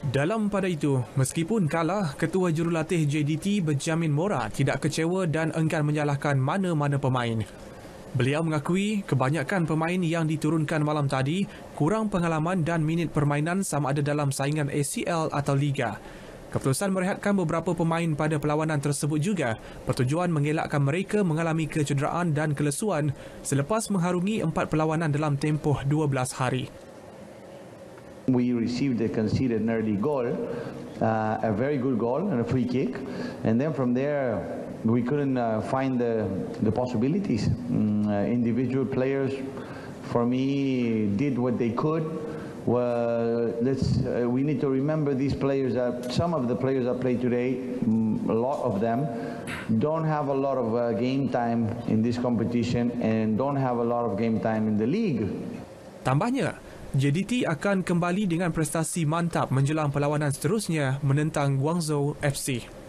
Dalam pada itu, meskipun kalah, Ketua Jurulatih JDT berjamin Mora tidak kecewa dan enggan menyalahkan mana-mana pemain. Beliau mengakui kebanyakan pemain yang diturunkan malam tadi kurang pengalaman dan minit permainan sama ada dalam saingan ACL atau Liga. Keputusan merehatkan beberapa pemain pada perlawanan tersebut juga bertujuan mengelakkan mereka mengalami kecederaan dan kelesuan selepas mengharungi 4 perlawanan dalam tempoh 12 hari. We received a conceded an early goal, a very good goal and a free kick, and then from there we couldn't find the possibilities. Individual players, for me, did what they could. Well, we need to remember these players. Some of the players that play today, a lot of them, don't have a lot of game time in this competition and don't have a lot of game time in the league. Tambahnya, JDT akan kembali dengan prestasi mantap menjelang perlawanan seterusnya menentang Guangzhou FC.